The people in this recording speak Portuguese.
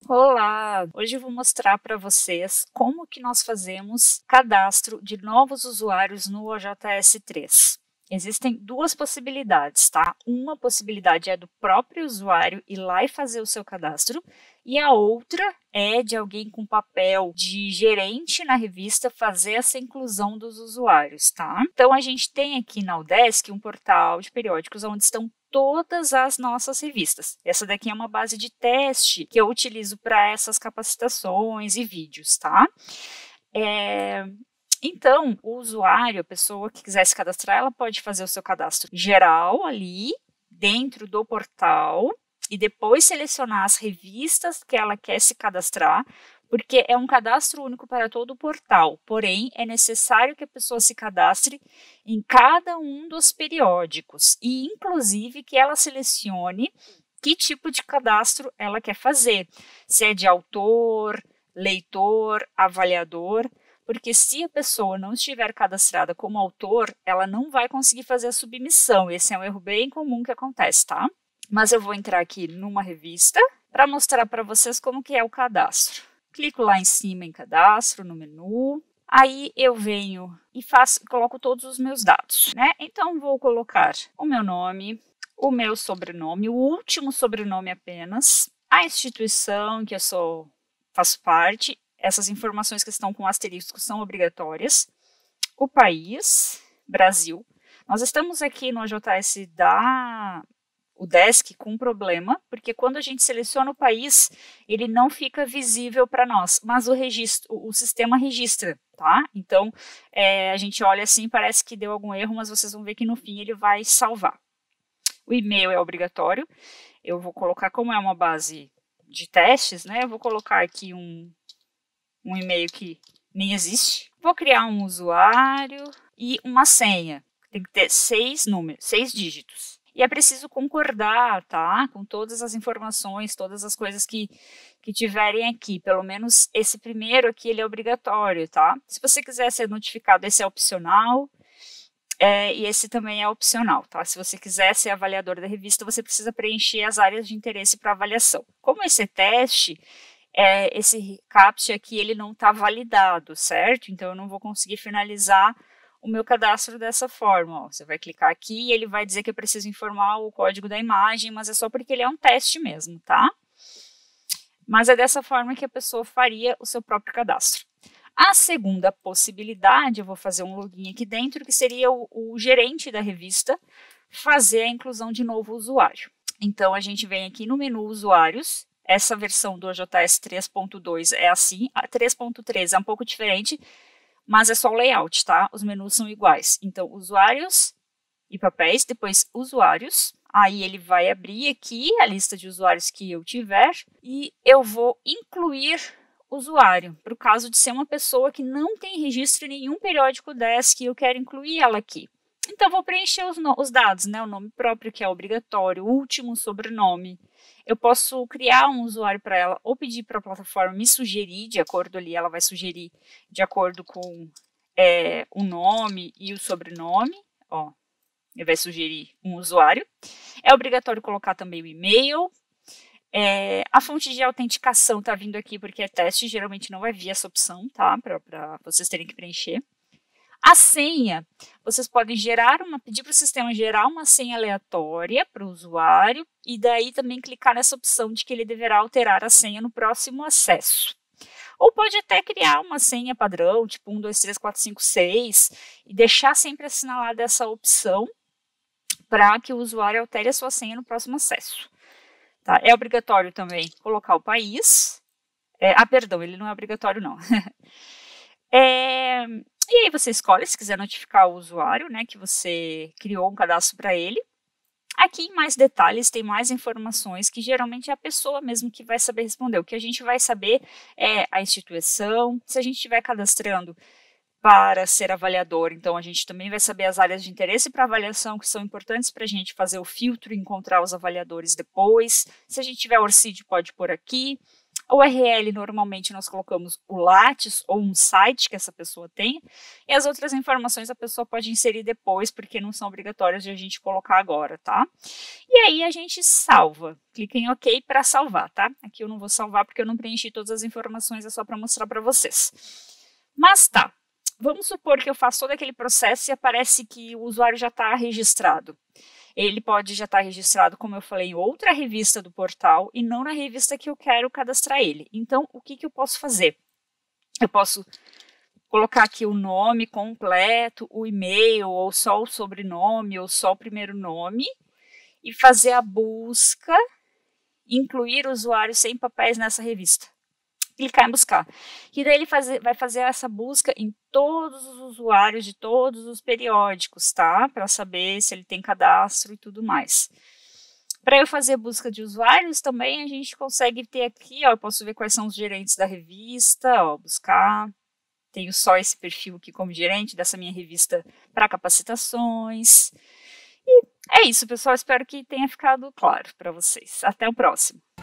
Olá! Hoje eu vou mostrar para vocês como que nós fazemos cadastro de novos usuários no OJS 3. Existem duas possibilidades, tá? Uma possibilidade é do próprio usuário ir lá e fazer o seu cadastro, e a outra é de alguém com papel de gerente na revista fazer essa inclusão dos usuários, tá? Então a gente tem aqui na Udesc um portal de periódicos onde estão todas as nossas revistas. Essa daqui é uma base de teste que eu utilizo para essas capacitações e vídeos, tá? Então, o usuário, a pessoa que quiser se cadastrar, ela pode fazer o seu cadastro geral ali, dentro do portal, e depois selecionar as revistas que ela quer se cadastrar, porque é um cadastro único para todo o portal, porém, é necessário que a pessoa se cadastre em cada um dos periódicos, e inclusive que ela selecione que tipo de cadastro ela quer fazer, se é de autor, leitor, avaliador, porque se a pessoa não estiver cadastrada como autor, ela não vai conseguir fazer a submissão. Esse é um erro bem comum que acontece, tá? Mas eu vou entrar aqui numa revista para mostrar para vocês como que é o cadastro. Clico lá em cima em cadastro, no menu. Aí eu venho e coloco todos os meus dados, né? Então vou colocar o meu nome, o meu sobrenome, o último sobrenome apenas, a instituição que eu faço parte. Essas informações que estão com asterisco são obrigatórias. O país, Brasil. Nós estamos aqui no AJS da Udesc com um problema, porque quando a gente seleciona o país, ele não fica visível para nós, mas o sistema registra, tá? Então, a gente olha assim, parece que deu algum erro, mas vocês vão ver que no fim ele vai salvar. O e-mail é obrigatório. Eu vou colocar, como é uma base de testes, né? Eu vou colocar aqui um e-mail que nem existe. Vou criar um usuário e uma senha. Tem que ter 6 dígitos. E é preciso concordar, tá? Com todas as informações, todas as coisas que tiverem aqui. Pelo menos esse primeiro aqui, ele é obrigatório, tá? Se você quiser ser notificado, esse é opcional. E esse também é opcional, tá? Se você quiser ser avaliador da revista, você precisa preencher as áreas de interesse para avaliação. Como esse é teste, esse CAPTCHA aqui ele não está validado, certo? Então eu não vou conseguir finalizar o meu cadastro dessa forma. Ó. Você vai clicar aqui e ele vai dizer que eu preciso informar o código da imagem, mas é só porque ele é um teste mesmo, tá? Mas é dessa forma que a pessoa faria o seu próprio cadastro. A segunda possibilidade, eu vou fazer um login aqui dentro, que seria o gerente da revista fazer a inclusão de novo usuário. Então a gente vem aqui no menu usuários. Essa versão do OJS 3.2 é assim, a 3.3 é um pouco diferente, mas é só o layout, tá? Os menus são iguais. Então, usuários e papéis, depois usuários. Aí ele vai abrir aqui a lista de usuários que eu tiver e eu vou incluir usuário, para o caso de ser uma pessoa que não tem registro em nenhum periódico Udesc e eu quero incluir ela aqui. Então, vou preencher os dados, né? O nome próprio, que é obrigatório, o último sobrenome. Eu posso criar um usuário para ela ou pedir para a plataforma me sugerir, de acordo ali, ela vai sugerir de acordo com o nome e o sobrenome. Ó, ele vai sugerir um usuário. É obrigatório colocar também o e-mail. A fonte de autenticação está vindo aqui porque é teste, geralmente não vai vir essa opção, tá? Para vocês terem que preencher. A senha, vocês podem pedir para o sistema gerar uma senha aleatória para o usuário e daí também clicar nessa opção de que ele deverá alterar a senha no próximo acesso. Ou pode até criar uma senha padrão, tipo 1, 2, 3, 4, 5, 6 e deixar sempre assinalada essa opção para que o usuário altere a sua senha no próximo acesso. Tá? É obrigatório também colocar o país. Perdão, ele não é obrigatório não. E aí você escolhe se quiser notificar o usuário, né, que você criou um cadastro para ele. Aqui em mais detalhes tem mais informações que geralmente é a pessoa mesmo que vai saber responder. O que a gente vai saber é a instituição, se a gente estiver cadastrando para ser avaliador, então a gente também vai saber as áreas de interesse para avaliação que são importantes para a gente fazer o filtro e encontrar os avaliadores depois. Se a gente tiver ORCID, pode pôr aqui. A URL, normalmente, nós colocamos o Lattes ou um site que essa pessoa tem, e as outras informações a pessoa pode inserir depois, porque não são obrigatórias de a gente colocar agora, tá? E aí a gente salva. Clica em OK para salvar, tá? Aqui eu não vou salvar porque eu não preenchi todas as informações, é só para mostrar para vocês. Mas tá, vamos supor que eu faço todo aquele processo e aparece que o usuário já está registrado. Ele pode já estar registrado, como eu falei, em outra revista do portal e não na revista que eu quero cadastrar ele. Então, o que eu posso fazer? Eu posso colocar aqui o nome completo, o e-mail, ou só o sobrenome, ou só o primeiro nome, e fazer a busca, incluir usuários sem papéis nessa revista. Clicar em buscar. E daí ele vai fazer essa busca em todos os usuários de todos os periódicos, tá? Para saber se ele tem cadastro e tudo mais. Para eu fazer busca de usuários também, a gente consegue ter aqui, ó, eu posso ver quais são os gerentes da revista, ó, buscar. Tenho só esse perfil aqui como gerente dessa minha revista para capacitações. E é isso, pessoal. Espero que tenha ficado claro para vocês. Até o próximo.